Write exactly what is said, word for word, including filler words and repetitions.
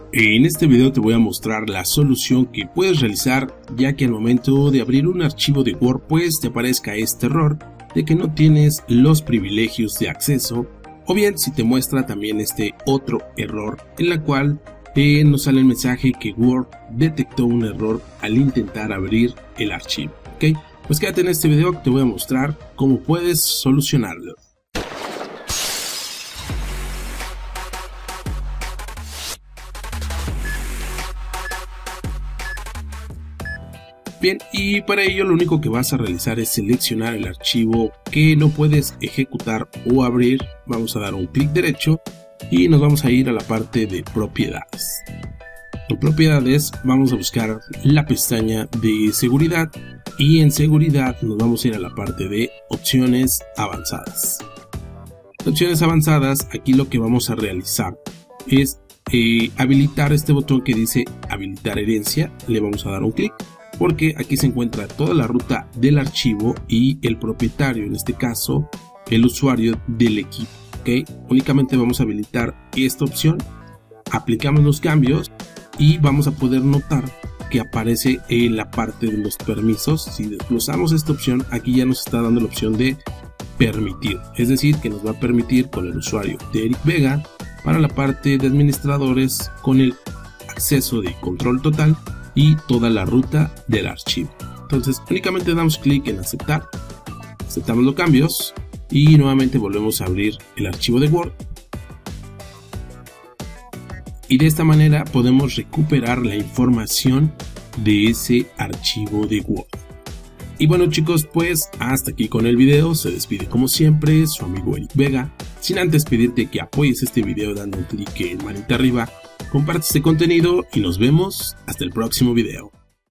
En este video te voy a mostrar la solución que puedes realizar, ya que al momento de abrir un archivo de Word pues te aparezca este error de que no tienes los privilegios de acceso, o bien si te muestra también este otro error en la cual eh, nos sale el mensaje que Word detectó un error al intentar abrir el archivo. ¿Ok? Pues quédate en este video que te voy a mostrar cómo puedes solucionarlo. Bien, y para ello lo único que vas a realizar es seleccionar el archivo que no puedes ejecutar o abrir. Vamos a dar un clic derecho y nos vamos a ir a la parte de propiedades. En propiedades vamos a buscar la pestaña de seguridad y en seguridad nos vamos a ir a la parte de opciones avanzadas. Opciones avanzadas, aquí lo que vamos a realizar es eh, habilitar este botón que dice habilitar herencia. Le vamos a dar un clic, porque aquí se encuentra toda la ruta del archivo y el propietario, en este caso el usuario del equipo. ¿Okay? Únicamente vamos a habilitar esta opción, aplicamos los cambios y vamos a poder notar que aparece en la parte de los permisos. Si desglosamos esta opción, aquí ya nos está dando la opción de permitir, es decir que nos va a permitir con el usuario de Eric Vega para la parte de administradores con el acceso de control total y toda la ruta del archivo. Entonces únicamente damos clic en aceptar, aceptamos los cambios y nuevamente volvemos a abrir el archivo de Word, y de esta manera podemos recuperar la información de ese archivo de Word. Y bueno chicos, pues hasta aquí con el video. Se despide como siempre su amigo Eric Vega, sin antes pedirte que apoyes este video dando un clic en manita arriba, comparte este contenido y nos vemos hasta el próximo video.